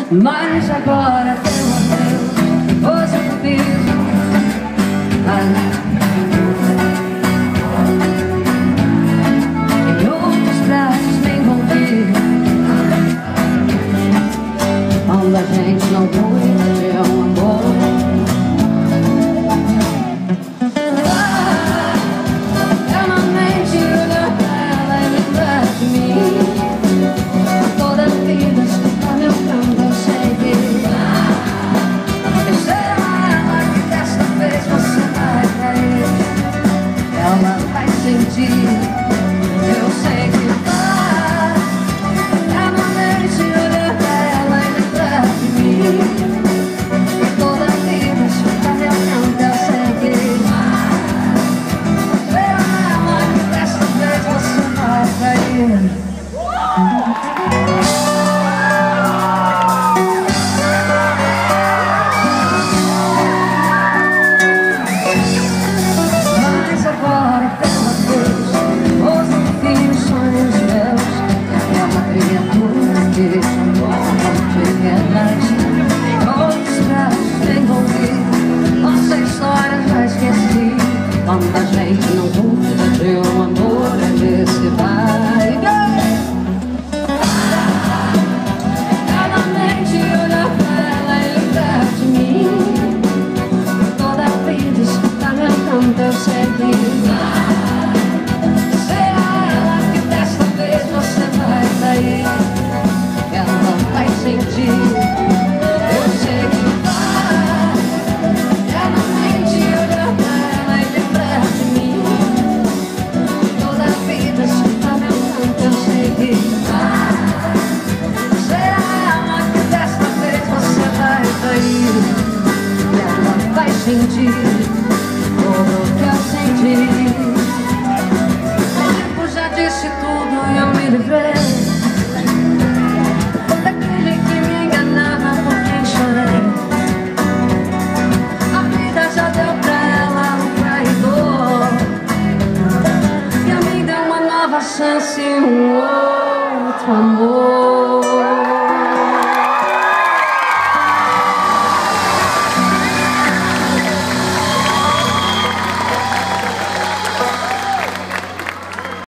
Mas agora teu adeus, hoje eu preciso. Em outros braços me envolvi, quando a gente não cuida de um amor. Eu não mente, olhar pra ela e lembrar de mim. Toda a vida escuta meu canto, eu sei que ela que desta vez você vai cair. Ela vai sentir, eu sei que vai. Eu não mente, olhar pra ela e lembrar de mim. Toda a vida escuta meu canto, eu sei que ela que desta vez você vai cair. Mas agora pela cruz, hoje eu tenho sonhos meus. É uma criatura que chamou de verdade. Outros braços me envolvi, nossa história já esqueci. Quando a gente não cuida de um amor, ele se vai. Eu sei que será ela que desta vez você vai sair. Ela vai sentir, eu sei que vai. Ela mente, olhar pra ela e lembrar de mim. Toda a vida escuta meu canto, eu sei que vai. Será ela que desta vez você vai sair. Ela vai sentir.